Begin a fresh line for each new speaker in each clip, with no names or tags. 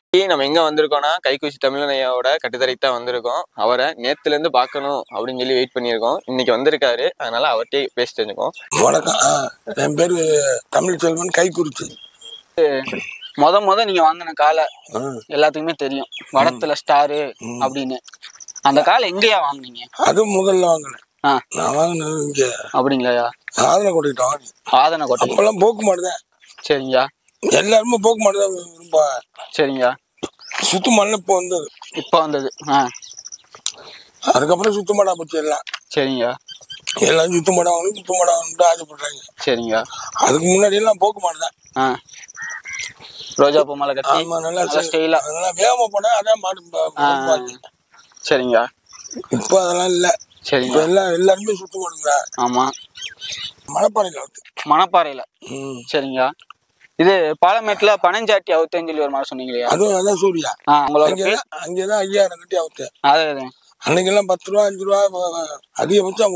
நம்ம எங்க வந்திருக்கோம்னா கைக்குச்சி தமிழன் ஐயாவோட கட்டுத்தரைக்கு தான் வந்திருக்கோம். அவரை நேத்துல இருந்து பார்க்கணும் அப்படின்னு சொல்லி வெயிட் பண்ணியிருக்கோம். இன்னைக்கு வந்திருக்காரு, அதனால அவர்கிட்ட பேசிட்டு இருக்கோம்.
வணக்கம், என் பேரு தமிழ் செல்வன் கைக்குறிச்சி.
முத நீங்க வாங்கின காலை எல்லாத்துக்குமே தெரியும், வடத்துல ஸ்டாரு அப்படின்னு. அந்த காலை எங்கயா வாங்குனீங்க?
அது முதல்ல வாங்கினேன். நான் வாங்கினது இங்க.
அப்படிங்களாயா?
ஆதனக்கோட்டை வாங்கி.
ஆதனக்கோட்டை
அப்பெல்லாம் போக்கு மாடுதான்.
சரிங்கயா.
எல்லாருமே போக்கு மாடுதான் விரும்ப.
சரிங்கயா.
சுத்து மாடுல இப்போ வந்தது. அதுக்கப்புறம் சுத்து மாடா போச்சு எல்லாம்.
சரிங்கயா.
எல்லாரும் சுத்து மாடா வாங்கணும், சுத்து மாடா வாங்கிட்டு ஆசைப்படுறாங்க.
சரிங்கயா.
அதுக்கு முன்னாடி எல்லாம் போக்கு மாடுதான்.
ரோஜா பூ மாலை கட்டி
நல்லா
ஸ்டைலா
அதெல்லாம் வேகமா போனா அதான் மாடு.
சரிங்கயா.
இப்போ அதெல்லாம் இல்ல. சரிங்க. எல்லாருமே சுத்து மாடுங்களா?
ஆமா.
மணப்பாறையில.
சரிங்க. இது பாலமேட்டுல பனஞ்சாட்டி அவுத்தேன்னு சொல்லி ஒரு மாதிரி சொன்னீங்களா?
அதான் சூர்யா. அங்கேதான் 5000 கட்டி அவுத்தேன். அன்னைக்கெல்லாம் 10 ரூபா 5 ரூபா அதிகபட்சம்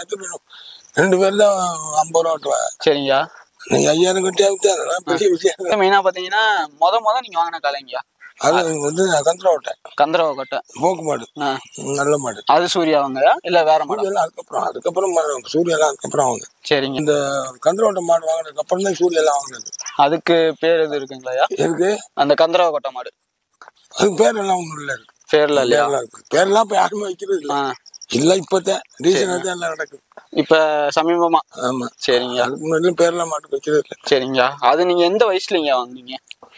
2 பேர் தான் 50 ரூபா ஓட்டுவா.
சரிங்க.
நீங்க 5000 கட்டி அவுத்தேன், அதெல்லாம் பெரிய விஷயம்.
மெயினா பாத்தீங்கன்னா முத நீங்க வாங்கின காலைங்கயா?
அது வந்து
கந்தரவக்கோட்டை
போக்கு மாடு, நல்ல மாடு.
அது சூர்யாவங்கயா இல்ல வேற மாடு?
அதுக்கப்புறம் சூர்யாலாம் அதுக்கப்புறம் அவங்க.
சரிங்க.
இந்த கந்தரவக்கோட்டை மாடு வாங்கினதுக்கு அப்புறம் தான் சூர்யாலாம் வாங்கினது.
அதுக்கு பேர் எது இருக்குங்களா?
இருக்கு, அந்த
கந்தரவக்கோட்டை மாடு.
அதுக்கு பேர் எல்லாம் ஒண்ணும் இல்ல. இருக்கு
பேர்ல இல்லையா?
பேர்லாம் இப்ப யாருமே வைக்கிறது இல்ல. இப்பதான் ரீசனா தான் எல்லாம் நடக்குது.
இப்ப சமீபமா.
ஆமா.
சரிங்க.
அதுக்கு முன்னாடி பேர்லாம் மாட்டு வைக்கிறது இல்ல.
சரிங்க. அது நீங்க எந்த வயசுல இங்க வாங்குனீங்க?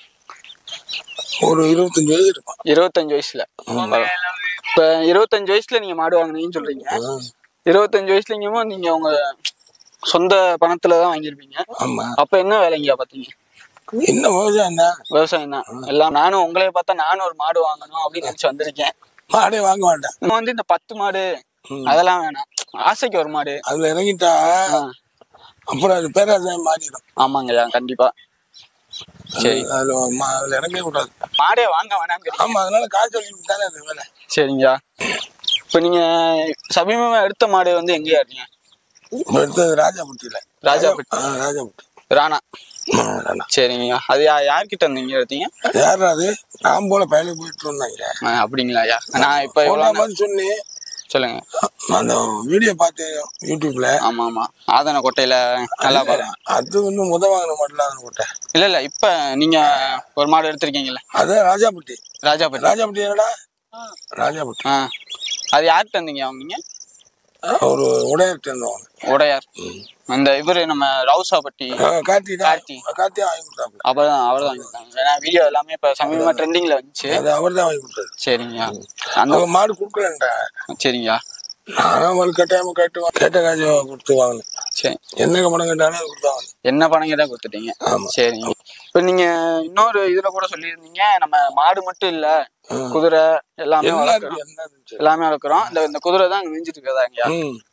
ஒரு 25 வயசு இருக்கும்.
25 வயசுல. இப்ப 25 வயசுல நீங்க மாடு வாங்குனீங்கன்னு சொல்றீங்க. 25 வயசுலங்கமோ நீங்க உங்க சொந்த பணத்துலதான் வாங்கிருப்பீங்க.
ஆமா.
அப்ப என்ன வேலைங்க பாத்தீங்க?
என்ன விவசாயம் தான்.
எல்லாம் நானும் உங்களைய பார்த்தா நானும் ஒரு மாடு வாங்கணும் அப்படின்னு நினைச்சு வந்திருக்கேன்.
மாடே வாங்க வேண்டாம்.
நம்ம வந்து இந்த 10 மாடு அதெல்லாம் வேணாம், ஆசைக்கு ஒரு மாடு.
அதுல இறங்கிட்டா அப்புறம் அது பேராசையம் மாறிடும்.
ஆமாங்கய்யா, கண்டிப்பா. சரி,
அதுல இறங்கவே கூடாது.
மாடே வாங்க வேணாம்.
ஆமா, அதனால காசு வலிட்டு தானே அது வேலை.
சரிங்கய்யா. இப்ப நீங்க சமீபமா எடுத்த மாடு வந்து எங்கயா இருக்கீங்க?
எடுத்தது ராஜாபுட்டியில. ராஜாபுட்டி
ராணா. சரிங்கய்யா. அது யார்கிட்ட இருந்தீங்க எடுத்தீங்க?
யாரு அது? நான் போல பயணம் போயிட்டு இருந்தாங்க.
அப்படிங்களா ஐயா? நான் இப்ப
சொன்னேன்.
சொல்லுங்க.
அந்த வீடியோ பார்த்தேன் யூடியூப்ல.
ஆமா ஆமா. ஆதனக்கோட்டையில நல்லா பாருங்க.
அது வந்து வாங்கின மாடல ஆதனக்கோட்டை.
இல்ல இப்ப நீங்க ஒரு மாடு எடுத்திருக்கீங்கல்ல,
அது ராஜாபுட்டி. ராஜாபுட்டி என்னடா? ராஜாபுட்டி.
அது யார்கிட்ட இருந்தீங்க வாங்குனீங்க?
ஒரு உடையார்கிட்ட இருந்தோம்.
உடையார் அந்த இவரு நம்ம ரவுசாபட்டி கார்த்தி
வாங்கி கொடுத்தாங்க.
அப்பதான் அவர் தான் வாங்கி கொடுத்தாங்க. ஏன்னா வீடியோ எல்லாமே இப்ப சமீபமா ட்ரெண்டிங்ல வந்துச்சு.
அவர் தான் வாங்கி கொடுத்தாரு.
சரிங்க.
அந்த மாடு கொடுக்கலன்றா.
சரிங்க.
நானும் கட்டாயமா கேட்ட காசு கொடுத்து வாங்கினேன்.
சரி.
என்ன பணம் கேட்டாலும் அது கொடுத்தாங்க.
என்ன பணம் கேட்டா கொடுத்துட்டீங்க. சரிங்க. இப்ப நீங்க இன்னொரு இதுல கூட சொல்லியிருந்தீங்க, நம்ம மாடு மட்டும் இல்ல, குதிரை எல்லாமே வளர்க்குறோம். இந்த குதிரை தான் அங்க மேய்ஞ்சிட்டு இருக்கதா இங்க?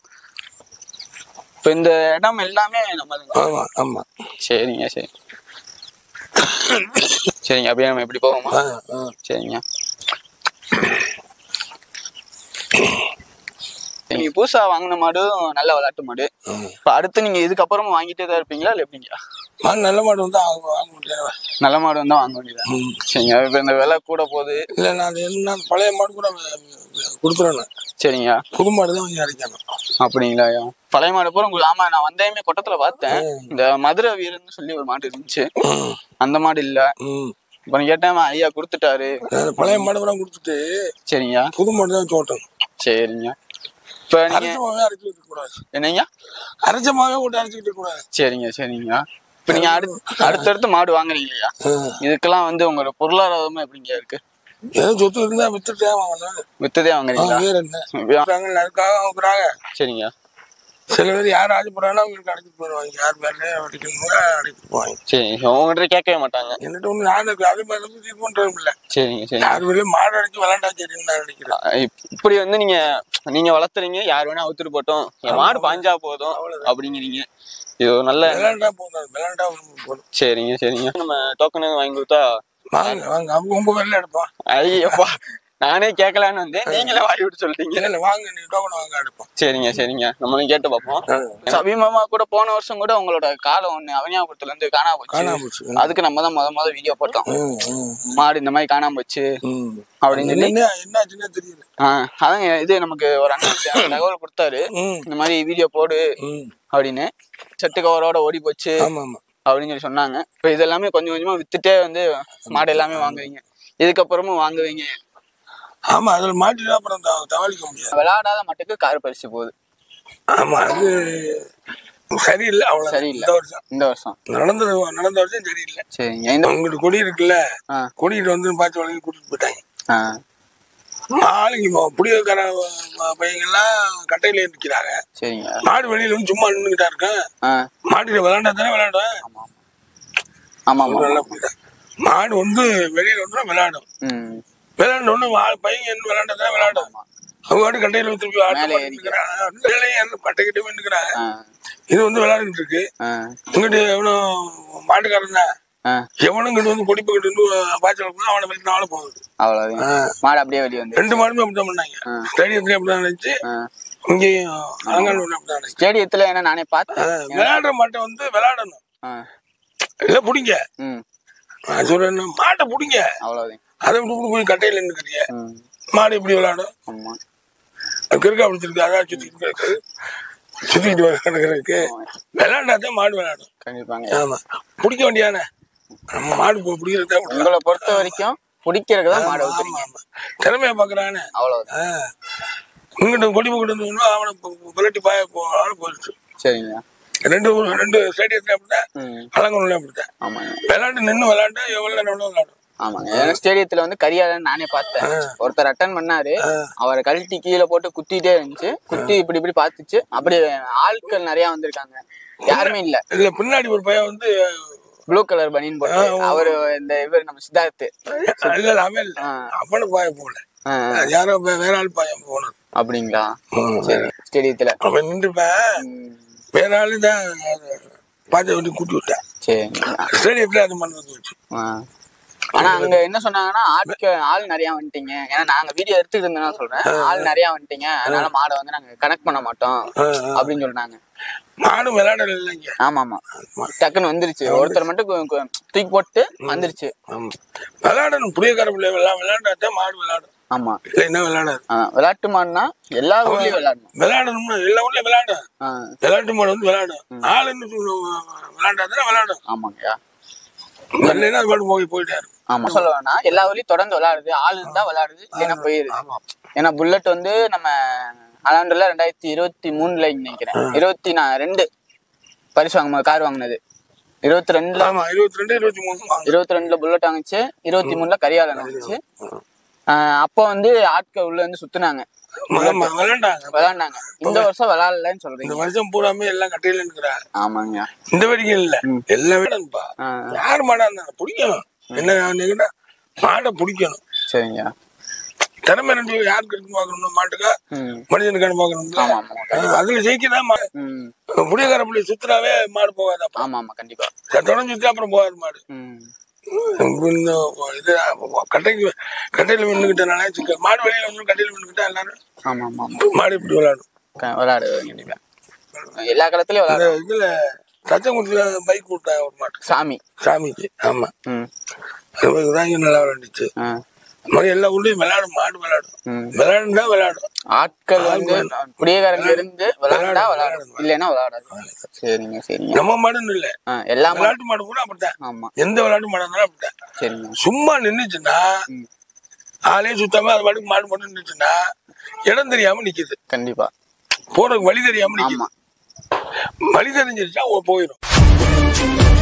இப்ப இந்த இடம் எல்லாமே நம்ம.
ஆமா.
சரிங்க. சரிங்க. அப்படியே நம்ம எப்படி போவோமா? சரிங்க. நீங்க புதுசா வாங்கின மாடு நல்ல விளையாட்டு மாடு. இப்ப அடுத்து நீங்க இதுக்கப்புறமா வாங்கிட்டே தான் இருப்பீங்களா இல்ல எப்படிங்க?
நல்ல மாடு வந்து வாங்க முடியாது.
நல்ல மாடு வந்து வாங்க வேண்டியதா? சரிங்க. இப்ப இந்த விலை கூட போகுது.
இல்ல, நான் பழைய மாடு கூட கொடுத்துறேன்.
சரிங்க.
புது மாடு தான் வாங்கி அரைக்கணும்.
அப்படிங்களா? பழைய மாடு பூரா உங்களுக்கு. ஆமா, நான் வந்தேமே கொட்டத்துல பார்த்தேன். இந்த மதுரை வீரன்னு சொல்லி ஒரு மாடு இருந்துச்சு, அந்த மாடு இல்ல. இப்ப கேட்டேன், ஐயா கொடுத்துட்டாரு.
பழைய மாடு கூட கொடுத்துட்டு. சரிங்க. புது மாடு தான் தோட்டம்.
சரிங்க. இப்ப நீங்க என்னங்க
அரைச்சமாவே போட்டு அரைச்சிக்கிட்டு கூடாது.
சரிங்க. இப்ப நீங்க அடுத்தடுத்து மாடு வாங்குறீங்க இல்லையா? இதுக்கெல்லாம் வந்து உங்களோட பொருளாதாரமா எப்படிங்க இருக்கு?
ஏதோ சொத்து இருந்தா வித்துட்டே வாங்கணும்.
வித்துதே வாங்குறீங்களா?
வேற என்ன?
சரிங்க.
சில பேர் யார் ஆசைப்படுறாங்கன்னா அவங்களுக்கு அடைச்சிட்டு போயிடுவாங்க. யார் பேர்ல அடைக்கணும் அடைச்சிட்டு போவாங்க.
சரி, உங்ககிட்ட கேட்கவே மாட்டாங்க.
என்னட்டு ஒண்ணு நான் அது மாதிரி இது பண்றதும் இல்ல.
சரிங்க.
யார் பேர்லயும் மாடு அடைச்சு விளாண்டா சரின்னு நான் நினைக்கிறேன்.
இப்படி வந்து நீங்க வளர்த்துறீங்க, யார் வேணா அவுத்துட்டு போட்டோம், என் மாடு பாஞ்சா போதும் அப்படிங்கிறீங்க. இது நல்ல
விளாண்டா போதும்.
சரிங்க. நம்ம டோக்கன் வாங்கி கொடுத்தா
வாங்க அவங்க உங்க வேலை எடுப்போம்.
ஐயப்பா, நானே கேட்கலான்னு வந்து நீங்களே வாங்கி விட்டு சொல்லிட்டீங்க.
வாங்க நீ டோக்கன் வாங்க எடுப்போம்.
சரிங்க நம்மளும் கேட்டு பார்ப்போம். சமீபமா கூட போன வருஷம் கூட உங்களோட காலம் ஒண்ணு அவனியாபுரத்துல இருந்து காணாம போச்சு. அதுக்கு நம்ம தான் முத வீடியோ போட்டோம். மாடு இந்த மாதிரி காணாம போச்சு அப்படின்னு சொல்லி
என்னாச்சுன்னு தெரியல.
அதான் இது நமக்கு ஒரு அண்ணன் தகவல் கொடுத்தாரு, இந்த மாதிரி வீடியோ போடு அப்படின்னு. செட்டு கவரோட ஓடி போச்சு அப்படின்னு சொல்லி சொன்னாங்க. இப்ப இதெல்லாமே கொஞ்சம் கொஞ்சமா வித்துட்டே வந்து மாடு எல்லாமே வாங்குவீங்க, இதுக்கப்புறமும் வாங்குவீங்க.
ஆமா, அதுல மாட்டிட்டு அப்புறம் தவாளிக்க முடியாது.
விளையாடாத மட்டுக்கு கார் பறிச்சு போகுது.
ஆமா, அது சரியில்லை. அவ்வளவு சரியில்லை.
இந்த வருஷம்
நடந்த வருஷம் சரியில்லை.
சரிங்க.
உங்ககிட்ட கொடி இருக்குல்ல, கொடிட்டு வந்து பாய்ச்சி வழங்கி கூட்டிட்டு போயிட்டாங்க. ஆளுங்க புடியக்கார பையங்கெல்லாம் கட்டையில நிக்கிறாங்க. சரிங்க. மாடு வெளியில வந்து சும்மா நின்றுகிட்டா இருக்கேன். மாட்டுல விளையாண்டா தானே விளையாடுவேன்.
ஆமா,
நல்லா புரியுதா? மாடு வந்து வெளியில வந்து விளையாடும். விளையாண்ட ஒண்ணு பையன் என்ன விளையாண்டதான் விளையாடும். அவங்க கட்டையில திருப்பி கட்டைக்கிட்டே நின்னுக்கிறாங்க. இது வந்து விளையாடிட்டு இருக்கு. இங்கிட்டு எவனும் மாட்டுக்காரன் தான், எவனும் இங்கிட்டு வந்து கொடி போக்கிட்டு பாய்ச்சல் அவனை வெளியே நாள போகுது.
மாடு அப்படியே வெளியே வந்து 2
மாடுமே அப்படிதான் பண்ணாங்க. ஸ்டேடியத்துல அப்படிதான் நினைச்சு, இங்கேயும் அலங்காடு அப்படிதான்.
ஸ்டேடியத்துல என்ன நானே பார்த்தேன்.
விளையாடுற மாட்டை வந்து விளையாடணும், இல்ல புடிங்க. நான் சொல்றேன், மாட்டை புடிங்க. அவ்வளவுதான். அதை விட்டு போய் கட்டையில நின்னுக்கிறிய மாடு எப்படி விளையாடும்? கிறுக்கா பிடிச்சிருக்கு, அதான் சுத்திக்கிட்டு கிடக்குறதுக்கு. விளையாண்டாதான் மாடு விளையாடும். கண்டிப்பாங்க. ஆமா, பிடிக்க வேண்டியானே நம்ம மாடு பிடிக்கிறதா.
உங்களை பொறுத்த வரைக்கும் பிடிக்கிறதுதான் மாடு.
திறமையா பாக்குறானே, அவ்வளவுதான். இங்கிட்ட கொடி போக்கிட்டு வந்து அவனை புரட்டி பாய போயிடுச்சு. சரிங்க. ரெண்டு ஸ்டேடியத்துல அப்படித்தான், அலங்கூர்ல அப்படித்தான். விளையாண்டு நின்று விளையாண்டு எவ்வளவு நேரம் விளையாடும்.
ஆமாங்க. ஸ்டேடியத்துல வந்து கரியாளன் நானே பார்த்தேன். ஒருத்தர் அட்டன் பண்ணாரு, அவரை கழட்டி கீழே போட்டு குத்திட்டே இருந்துச்சு. குத்தி இப்படி பாத்துச்சு. அப்படி ஆட்கள் நிறைய வந்திருக்காங்க, யாருமே இல்ல.
இல்ல பின்னாடி ஒரு பையன் வந்து
ப்ளூ கலர் பனியன் போட்டு, அவரு இந்த இவர் நம்ம சித்தார்த்து.
அவனு பாய போல, யாரோ வேற ஆள் பையன் போனது.
அப்படிங்களா? ஸ்டேடியத்துல
அவன் நின்றுப்பேன், வேற ஆளு தான் பாய்ச்ச விட்டு கூட்டி விட்டேன். சரி, ஸ்டேடியத்துல அது மண்ணு வச்சு.
ஆனா அங்க என்ன சொன்னாங்கன்னா, ஆள் நிறைய வந்துட்டீங்க. ஏன்னா நாங்க வீடியோ எடுத்துட்டு இருந்தேன்னா சொல்றேன், ஆள் நிறைய வந்துட்டீங்க, அதனால மாடை வந்து நாங்க கனெக்ட் பண்ண மாட்டோம் அப்படின்னு சொன்னாங்க.
மாடு விளையாடல இல்லைங்க.
ஆமா, டக்குன்னு வந்துருச்சு. ஒருத்தர் மட்டும் தூக்கி போட்டு வந்துருச்சு.
விளையாடணும், புளியக்கார பிள்ளை விளையாண்டாதான் மாடு விளையாடும்.
ஆமா,
இல்லைன்னா விளையாடாது.
விளையாட்டு மாடுனா எல்லா ஊர்லயும்
விளையாடணும்னா எல்லா ஊர்லயும் விளையாடும். விளையாட்டு மாடு வந்து விளையாடும். ஆளுன்னு விளையாண்டாதான் விளையாடும்.
ஆமாங்கய்யா.
இல்லைன்னா அது பாட்டு போயிட்டாரு.
ஆமா, சொல்ல வேணா, எல்லா ஊர்லயும் தொடர்ந்து விளையாடுது. ஆள் இருந்தா விளையாடுது, இல்லைன்னா போயிருது. ஏன்னா புல்லட் வந்து நம்ம அலாண்டுல 2023 நினைக்கிறேன், 22 பரிசு வாங்க கார் வாங்கினது. 22ல புல்லட் வாங்கிச்சு, 23ல கரியாளன் வாங்கிச்சு. அப்போ வந்து ஆட்கள் உள்ள வந்து சுத்துனாங்க, விளையாண்டாங்க. இந்த வருஷம் விளையாடலன்னு சொல்றீங்க.
இந்த வருஷம் பூராமே எல்லாம் கட்டையில இருக்கிறாங்க.
ஆமாங்க,
இந்த வரைக்கும் இல்ல, எல்லாம் வேணும்பா. யார் மாடா இருந்தாலும் பிடிக்கணும். என்ன மாடை பிடிக்கணும்.
சரிங்க.
திறமை ரெண்டு யாருக்கு இருக்கு பாக்கணும், மாட்டுக்கா மனிதனுக்கான பாக்கணும். அதுல ஜெயிக்கதான் புளியக்கார பிள்ளை சுத்துறாவே மாடு போகாது.
ஆமா, கண்டிப்பா
தொடர்ந்து சுத்தி அப்புறம் போகாது மாடு. இது கட்டையில நின்றுகிட்டனால மாடு வெளியில வந்து கட்டையில நின்றுகிட்டா எல்லாரும் மாடு இப்படி
விளையாடு. எல்லா காலத்துலயும் விளையாடு.
இதுல தச்சங்குட்டில பைக் விட்டாங்க ஒரு மாட்டு சாமிக்கு. ஆமா, அதுதான் நல்லா விளையாண்டுச்சு. மாதிரி எல்லா ஊர்லயும் விளையாடும், மாடு விளையாடும். விளையாடுனா விளையாடும்.
ஆட்கள் வந்து குடியேகாரங்க இருந்து விளையாடா விளையாடும், இல்லைன்னா விளையாடாது. சரிங்க.
நம்ம மாடுன்னு இல்ல,
எல்லா
விளையாட்டு மாடு கூட அப்படித்தான். ஆமா, எந்த விளையாட்டு மாடா இருந்தாலும் அப்படித்தான். சரிங்க. சும்மா நின்னுச்சுன்னா ஆளே சுத்தாம அது பாட்டுக்கு மாடு மட்டும் நின்னுச்சுன்னா இடம் தெரியாம நிக்குது.
கண்டிப்பா
போறதுக்கு வழி தெரியாம நிக்குது. வழி தெரிஞ்சிருச்சா போயிடும்.